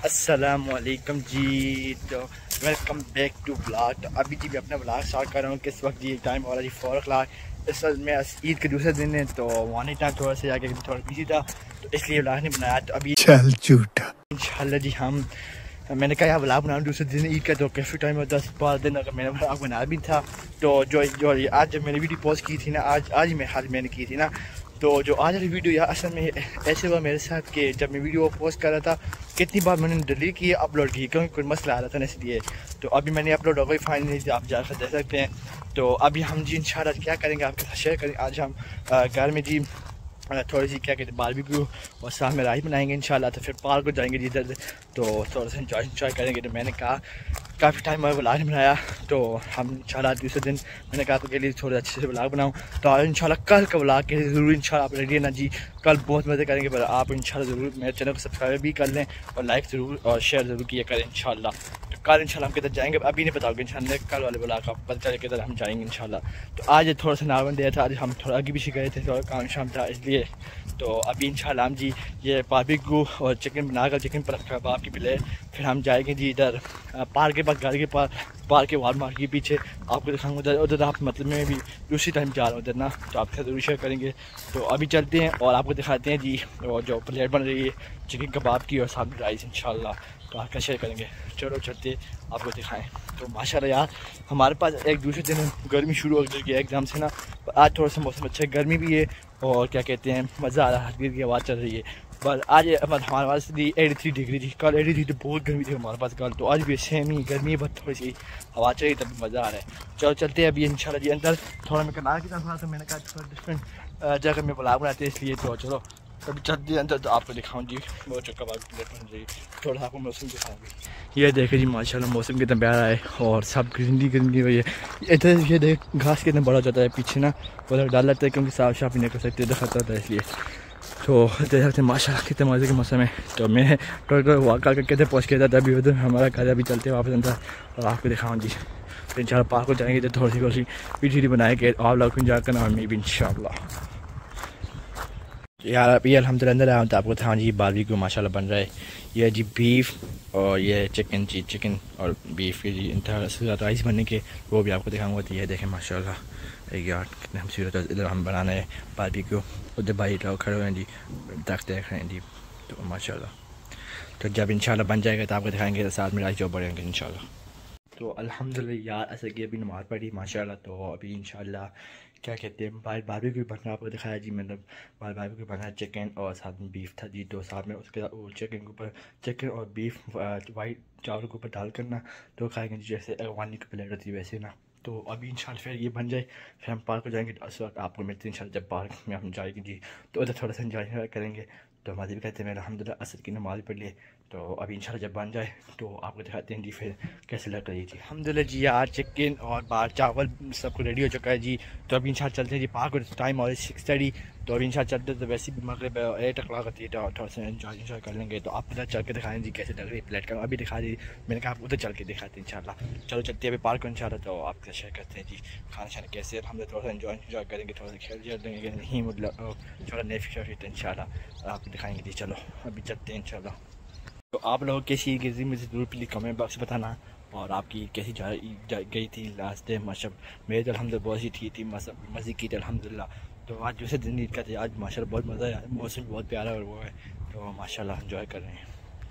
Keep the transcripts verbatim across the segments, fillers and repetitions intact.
अस्सलामुअलैकुम जी। तो welcome back to blog. तो अभी जी मैं अपना ब्लॉग स्टार्ट कर रहा हूँ। किस वक्त ये टाइम हो रहा है फोर ओ क्लाक। इस वक्त मैं ईद के दूसरे दिन है तो मॉर्निंग टाइम थोड़ा सा जाके थोड़ा बिजी था तो इसलिए ब्लॉग नहीं बनाया। तो अभी चल झूठा इंशाल्लाह जी हम मैंने कहा यार ब्लॉग बनाऊँ दूसरे दिन ईद का, तो काफ़ी टाइम में दस बारह दिन अगर मैंने ब्लॉग बनाया भी था। तो जो जो आज जब मैंने वीडियो पोस्ट की थी ना, आज आज मैं हाल मैंने की थी ना, तो जो आज वाली वीडियो यार असल में ऐसे हुआ मेरे साथ कि जब मैं वीडियो पोस्ट कर रहा था कितनी बार मैंने डिलीट की अपलोड की क्योंकि कोई मसला आ रहा था ना, इसलिए। तो अभी मैंने अपलोड हो गई फाइनली, आप जाकर देख सकते हैं। तो अभी हम जी इंशाल्लाह क्या करेंगे आपके साथ शेयर करेंगे। आज हम घर में जी थोड़ी सी क्या कहते हैं बारबेक्यू और साथ में राइस बनाएंगे इंशाल्लाह। तो फिर पार्क को जाएंगे जिधर, तो थोड़ा सा इंजॉय इंजॉय करेंगे। तो मैंने कहा काफ़ी टाइम में ब्लॉग बनाया तो हम इंशाल्लाह दूसरे दिन मैंने कहा आपके लिए थोड़े अच्छे से ब्लॉग बनाऊँ। तो आज इंशाल्लाह कल का ब्लॉग के लिए ज़रूर इंशाल्लाह आप रेडी है ना जी, कल बहुत मज़े करेंगे। पर आप इंशाल्लाह ज़रूर मेरे चैनल को सब्सक्राइब भी कर लें और लाइक ज़रूर और शेयर ज़रूर किया करें इंशाल्लाह। तो कल इंशाल्लाह हम किधर जाएंगे अभी नहीं बताओगे इंशाल्लाह, कल वाले ब्लॉग का पता चले किधर हम जाएंगे इंशाल्लाह। तो आज थोड़ा सा नावन दिया था, आज हम थोड़ा आगे पीछे गए थे, थोड़ा काम शाम था इसलिए। तो अभी इंशाल्लाह हम जी ये बारबेक्यू और चिकन बनाकर चिकन पर कबाब की प्लेट, फिर हम जाएंगे जी इधर पार्क के पास, घर के पास पार्क के वालमार्ट के पीछे आपको दिखाऊंगा। उधर उधर आप मतलब मैं भी दूसरी टाइम जा रहा हूँ उधर ना, तो आपके ज़रूर शेयर करेंगे। तो अभी चलते हैं और आपको दिखाते हैं जी और जो प्लेट बन रही है चिकन कबाब की और साथ राइस इंशाल्लाह, तो आपका शेयर करेंगे। चलो चलते आपको दिखाएं। तो माशाल्लाह यार हमारे पास एक दूसरे दिन गर्मी शुरू हो गई है एकदम से ना, आज थोड़ा सा मौसम अच्छा है, गर्मी भी है और क्या कहते हैं मज़ा आ रहा है, हल्की की आवाज़ चल रही है। पर आज हमारे पास थी एटी थ्री डिग्री थी, कल एटी थ्री तो बहुत गर्मी थी हमारे पास कल, तो आज भी सेम ही गर्मी है, बस थोड़ी सी हवा चल रही तब मज़ा आ रहा है। चलो चलते हैं अभी इंशाल्लाह जी अंदर। थोड़ा मैं कनाल की तरफ था तो मैंने कहा थोड़ा डिफरेंट जगह में ब्लॉग बनाते हैं इसलिए। तो चलो अभी चलते हैं अंदर तो आपको दिखाऊँ जी बहुत जो कबाब की प्लेट बन रही, थोड़ा आपको मौसम दिखाऊँगी। ये देखे जी माशाल्लाह मौसम कितना प्यारा है और सब ग्रीनरी ग्रीनरी हुई है इधर। ये देख घास कितना बड़ा जाता है पीछे ना, उधर डाल लेते हैं क्योंकि साफ साफ नहीं कर सकते इधर खतरा था इसलिए। तो देख सकते हैं माशाल्लाह कितने मज़े के मौसम है। तो मैं थोड़ा वॉक करके कहते पहुँच गया था अभी उधर हमारा घर, अभी चलते हैं वापस अंदर और आपको दिखाऊँ जी। तो इंशाल्लाह पार्क को जाएंगे तो थोड़ी सी थोड़ी सी वीडियो बनाए कि आप लोग इंजॉय करना और मैं भी इंशाल्लाह। यार अभी अल्हम्दुलिल्लाह अंदर आया हूँ तो आपको था जी बारबेक्यू माशाल्लाह बन रहा है। ये जी बीफ और ये चिकन जी चिकन और बीफ के जी इंतहा राइस बनने के वो भी आपको दिखाऊंगा। तो ये देखें माशाल्लाह एक यार कितने खूबसूरत इधर हम बनाना है बारबेक्यू, उधर भाई लोग खड़े हुए हैं जी तक देख रहे हैं जी। तो माशाल्लाह तो जब इंशाल्लाह बन जाएगा तो आपको दिखाएंगे साथ में राइस जो बढ़ेंगे इंशाल्लाह। तो अल्हम्दुलिल्लाह यार ऐसे कि अभी नमाज़ पढ़ी माशाल्लाह, तो अभी इंशाल्लाह क्या कहते हैं बाहर बारबेक्यू बनना आपको दिखाया जी। मतलब बाहर बारबेक्यू बना चिकन और साथ में बीफ था जी। तो साथ में उसके वो चिकन के ऊपर चिकन और बीफ वाइट चावल के ऊपर डाल कर ना तो खाएंगे जैसे अगवानी की प्लेट होती है वैसे ना। तो अभी इंशाल्लाह फिर ये बन जाए फिर हम पार्क को जाएंगे, तो उस वक्त आपको मिलते हैं इंशाल्लाह जब पार्क में हम जाएंगे जी। तो उधर थोड़ा सा इंजॉय करेंगे। तो हमारे भी कहते हैं मैंने अल्हम्दुलिल्लाह असर की नमाज़ पढ़ लिए। तो अभी इंशाल्लाह जब बन जाए तो आपको दिखाते हैं जी फिर कैसे लग रही है जी। अल्हम्दुलिल्लाह जी यार चिकन और बाहर चावल सब कुछ रेडी हो चुका है जी। तो अभी इंशाल्लाह चलते हैं जी पार्क, टाइम और सिक्स थर्टी। तो अभी इंशाल्लाह चलते तो वैसे भी मगरिब एट ओ क्लाक होती है, तो थोड़ा सा इंजॉय इंजॉय कर लेंगे। तो आप उधर चल के दिखाएं जी कैसे लग रही है प्लेट का, अभी दिखा दी मैंने कहा आप उधर चल के दिखाते हैं इंशाल्लाह। चलो चलते हैं अभी पार्क को इंशाल्लाह। तो आपके शेयर करते हैं जी खाना शाना कैसे हम थोड़ा सा इंजॉय इंजॉय करेंगे, थोड़ा सा खेल खेल लेंगे नहीं मतलब थोड़ा नेफी शेफी इंशाल्लाह आपको दिखाएंगे जी। चलो अभी चलते हैं इंशाल्लाह। तो आप लोग कैसी गई मुझे ज़रूर प्लीज़ कमेंट बॉक्स में बताना और आपकी कैसी जा, जा गई थी लास्ट डे मशब। मेरे तो अल्हम्दुलिल्लाह बहुत ही ठीक थी मज़े की थी अल्हम्दुलिल्लाह। तो आज दूसरे दिन ईद का थे, आज माशाल्लाह बहुत मज़ा आया, मौसम बहुत प्यारा और वो है तो माशाल्लाह एंजॉय कर रहे हैं।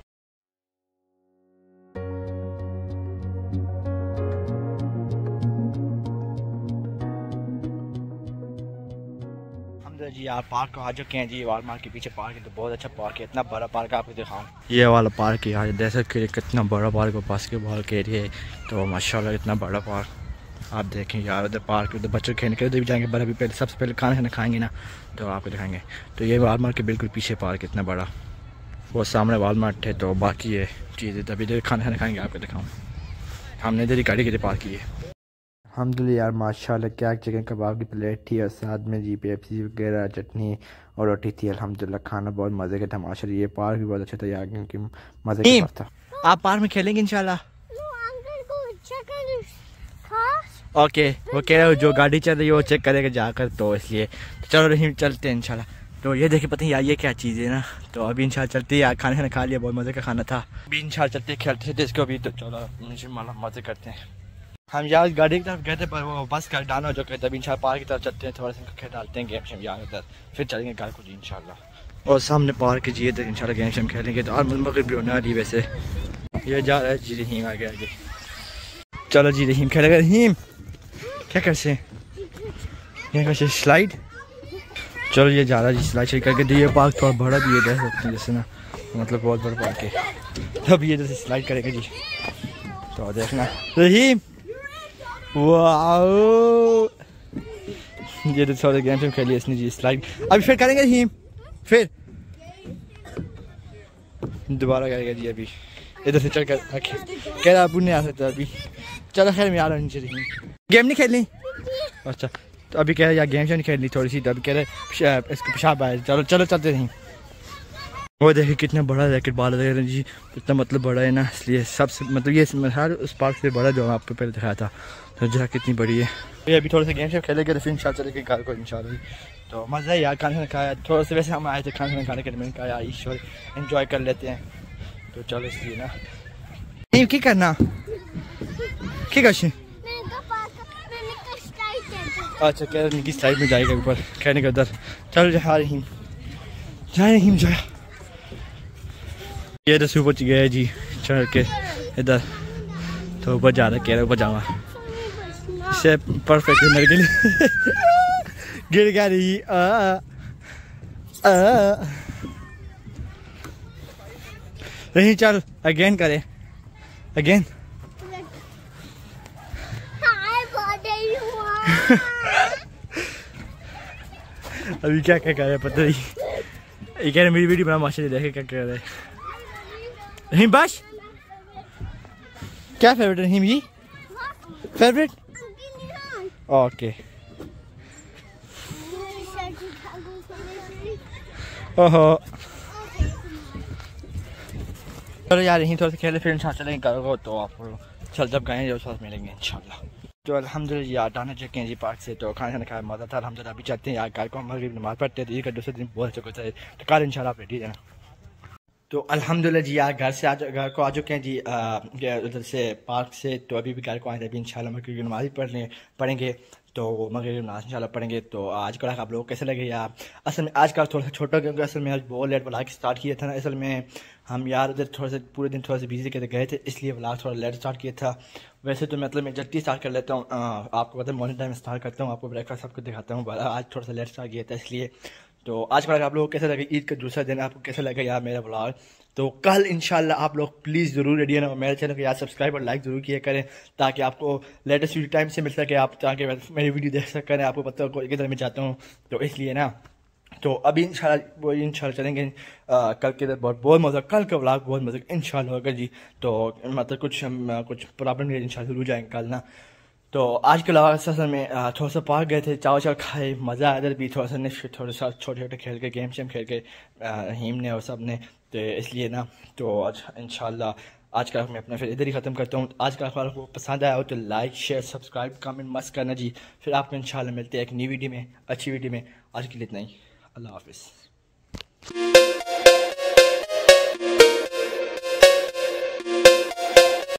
जी यार पार्क आ चुके हैं जी, वालमार्ट के पीछे पार्क है, तो बहुत अच्छा पार्क है, इतना बड़ा पार्क आपको दिखाऊं। ये वाला पार्क है यार देख सकते कितना बड़ा पार्क है, बास्केटबॉल के एरिया है तो माशाल्लाह इतना बड़ा पार्क आप देखें यार। उधर पार्क उधर बच्चों खेलने के उधर भी जाएंगे, पर अभी पहले सबसे पहले खाना खाना खाएंगे ना तो आपको दिखाएंगे। तो ये वालमार्ट के बिल्कुल पीछे पार्क इतना बड़ा, वो सामने वालमार्ट है तो बाकी ये चीज़ें तभी इधर खाना खाना खाएंगे आपको दिखाऊँ। हमने इधर ही गाड़ी के पार्क की है। अल्हम्दुलिल्लाह यार माशाल्लाह क्या चिकन कबाब की प्लेट थी और साथ में जी पेप्सी वगैरह चटनी और रोटी थी। अल्हम्दुलिल्लाह खाना बहुत मज़े का था माशाल्लाह। ये पार्क भी बहुत अच्छा था यार क्योंकि मज़े का पार्क था। आप पार्क में खेलेंगे इंशाल्लाह? ओके वो कह रहे हो जो गाड़ी चल रही है वो चेक करेगा जाकर, तो इसलिए तो चलो रहीम चलते हैं इंशाल्लाह। तो ये देखिए पता नहीं यार ये क्या चीज़ है ना। तो अभी इंशाल्लाह चलते हैं यार, खाना खाना खा लिया, बहुत मज़े का खाना था। अभी इंशाल्लाह चलते खेलते थे इसको, अभी तो चलो मतलब मज़े करते हैं। हम यार गाड़ी की तरफ गए थे पर वो बस का डाना जो कहते हैं, अभी इंशाल्लाह पार्क की तरफ चलते हैं, थोड़ा सा खेल डालते हैं गेम शेम यार उधर, फिर चलेंगे घर को जी इंशाल्लाह। और सामने पार्क की जी, तो इंशाल्लाह गेम शेम खेलेंगे। तो और मगर भी होना रही वैसे ये जा रहा है जी रहीम आगे आगे। चलो जी रहीम खेलेगा। रहीम क्या करते हैं कैसे स्लाइड। चलो ये जा रहा है जी स्लाइड शेड करके। ये पार्क थोड़ा बड़ा भी है देख सकते हैं जैसे ना, मतलब बहुत बड़ा पार्क है। तब ये जैसे स्लाइड करेगा जी, तो देखना रहीम। वाओ ये तो थोड़ा गेम शेम खेलिए इसने जी स्लाइड। अभी फिर करेंगे रहीम, फिर दोबारा करेगा जी। अभी इधर से चल कर कह रहा अबू नहीं आ सकता अभी। चलो खैर मैं आ रहा हूँ नीचे। गेम नहीं खेलनी अच्छा, तो अभी कह रहे यार गेम नहीं खेलनी थोड़ी सी, तो अभी कह रहे इसको पेशाब आए। चलो चलो चलते नहीं। वो देखिए कितना बड़ा रैकेट बॉल है जी, इतना मतलब बड़ा है ना, इसलिए सबसे मतलब ये हर उस पार्क से बड़ा जो आपको पहले दिखाया था। तो जगह कितनी बड़ी है। ये अभी थोड़ा सा गेम शेम खेलेंगे तो फिर इंशाल्लाह चलेंगे घर को इंशाल्लाह। तो मज़ा है यार, खाना खाना खाया थोड़ा सा, वैसे हम आए थे खाना खाने के लिए, मैंने कहा यार ईश्वर एंजॉय कर लेते हैं। तो चलो इसलिए ना नहीं क्या करना क्या कर अच्छा कह रहे की साइड में जाएगा ऊपर कहने के उधर। चलो जा रही जा रही जा। ये तो ऊपर गया जी चढ़ के इधर, तो ऊपर जा रहा कह रहा ऊपर जाऊँगा, इससे परफेक्ट है मेरे के लिए। गिर गया रही रही। चल अगेन करे अगेन। अभी क्या क्या कर रहे पता नहीं, ये कह रहे मेरी वीडियो बना माशाल्लाह, देखे क्या कर रहे हैं। रहीम बस क्या favourite Rahim ji favourite okay. ओहो चलो यार यहीं थोड़ा सा खेले फिर इंशाल्लाह चलेंगे करोगे, तो आप चल जब गए जो साथ मिलेंगे इंशाल्लाह। तो अल्हम्दुलिल्लाह यार डाना चुके हैं जी पार्क से, तो खाना खाना खाया मज़ा था अल्हम्दुलिल्लाह। अभी चलते हैं यार घर को, हम मगरिब नमाज़ पढ़ते थे, ये दूसरे दिन बहुत अच्छा गुजरा है, तो कल इंशाल्लाह आप रेडी रहना। तो अल्हम्दुलिल्लाह जी यार घर से आज घर को आ चुके हैं जी उधर से पार्क से। तो अभी भी घर को आए थे, अभी इंशाल्लाह मगरिब की नमाज़ पढ़ने पढ़ेंगे, तो मगरिब की नमाज़ इंशाल्लाह पढ़ेंगे। तो आज का आप लोग कैसे लगे यार। असल में आज का थोड़ा सा छोटा, क्योंकि असल में आज बहुत लेट व्लॉग स्टार्ट किया था ना। असल में हम यार उधर थोड़ा सा पूरे दिन थोड़ा सा बिजी के गए थे, इसलिए व्लॉग थोड़ा लेट स्टार्ट किया था। वैसे तो मतलब मैं जल्दी स्टार्ट कर लेता हूँ, आपको पता है मॉर्निंग टाइम स्टार्ट करता हूँ, आपको ब्रेकफास्ट सबको दिखाता हूँ, आज थोड़ा सा लेट स्टार्ट किया था इसलिए। तो आज का आप लोगों को कैसा लगे, ईद का दूसरा दिन आपको कैसा लगा यार मेरा व्लॉग। तो कल इंशाल्लाह आप लोग प्लीज़ ज़रूर रेडी है ना, मेरे चैनल को यार सब्सक्राइब और लाइक ज़रूर किया करें, ताकि आपको लेटेस्ट वीडियो टाइम से मिल सके, आप ताकि मेरी वीडियो देख सकें, आपको पता हो किधर मैं चाहता हूँ, तो इसलिए ना। तो अभी इंशाल्लाह वो इंशाल्लाह चलेंगे आ, कल के बहुत बहुत मज़ा, कल का व्लॉग बहुत मज़ा इंशाल्लाह होगा जी। तो मतलब कुछ हम कुछ प्रॉब्लम नहीं है, इंशाल्लाह जरूर जाएंगे कल ना। तो आज के अलावा असल में थोड़ा सा पार्क गए थे, चाव चाव खाए, मज़ा आया इधर भी थोड़ा सा ने थोड़ा सा छोटे छोटे खेल के गेम शेम खेल के रहीम ने और सब ने, तो इसलिए ना। तो आज इंशाल्लाह आज का मैं अपना फिर इधर ही ख़त्म करता हूँ। आज का अखबार आपको पसंद आया हो तो लाइक शेयर सब्सक्राइब कमेंट मस्त करना जी। फिर आपको इंशाल्लाह मिलते हैं एक नई वीडियो में, अच्छी वीडियो में। आज के लिए इतना ही, अल्लाह हाफिज़।